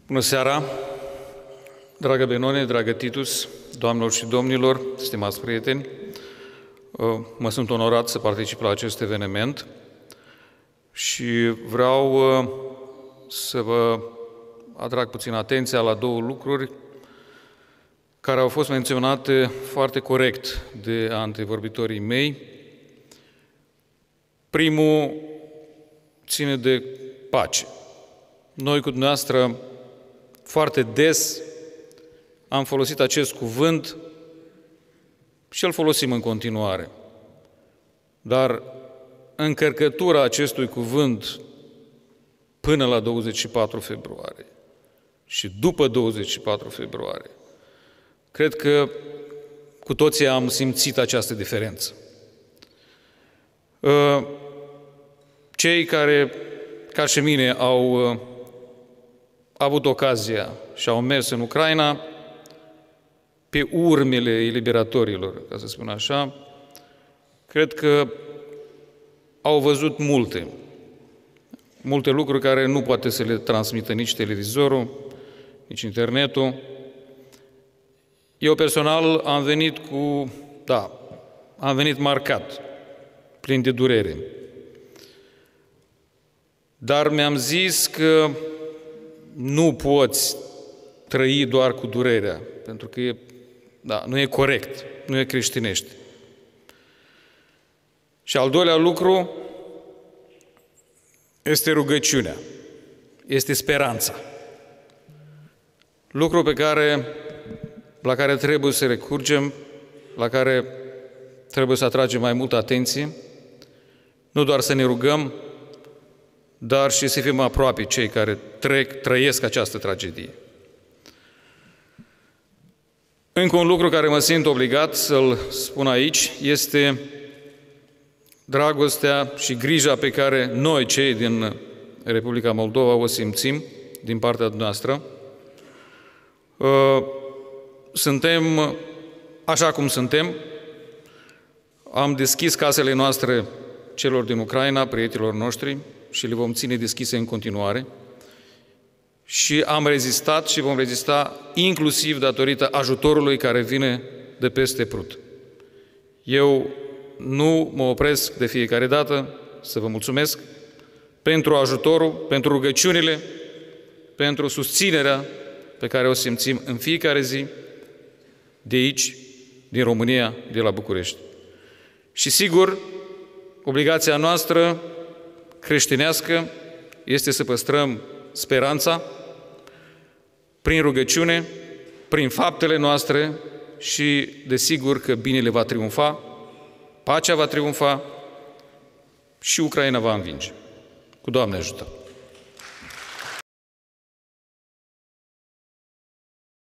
Bună seara, dragă Benone, dragă Titus, doamnelor și domnilor, stimați prieteni. Mă sunt onorat să particip la acest eveniment și vreau să vă atrag puțin atenția la două lucruri care au fost menționate foarte corect de antevorbitorii mei. Primul ține de pace. Noi cu dumneavoastră foarte des am folosit acest cuvânt și îl folosim în continuare. Dar încărcătura acestui cuvânt până la 24 februarie și după 24 februarie, cred că cu toții am simțit această diferență. Cei care, ca și mine, au avut ocazia și au mers în Ucraina pe urmele eliberatorilor, ca să spun așa, cred că au văzut multe lucruri care nu poate să le transmită nici televizorul, nici internetul. Eu personal am venit marcat, plin de durere. Dar mi-am zis că nu poți trăi doar cu durerea, pentru că nu e corect, nu e creștinește. Și al doilea lucru este rugăciunea, este speranța. Lucru la care trebuie să recurgem, la care trebuie să atragem mai multă atenție, nu doar să ne rugăm, dar și să fim aproape cei care trăiesc această tragedie. Încă un lucru care mă simt obligat să-l spun aici este dragostea și grija pe care noi, cei din Republica Moldova, o simțim din partea noastră. Suntem așa cum suntem. Am deschis casele noastre celor din Ucraina, prietenilor noștri, și le vom ține deschise în continuare. Și am rezistat și vom rezista inclusiv datorită ajutorului care vine de peste Prut. Eu nu mă opresc de fiecare dată să vă mulțumesc pentru ajutorul, pentru rugăciunile, pentru susținerea pe care o simțim în fiecare zi de aici, din România, de la București. Și sigur, obligația noastră creștinească este să păstrăm speranța prin rugăciune, prin faptele noastre și desigur că binele va triumfa, pacea va triumfa și Ucraina va învinge. Cu Doamne ajută!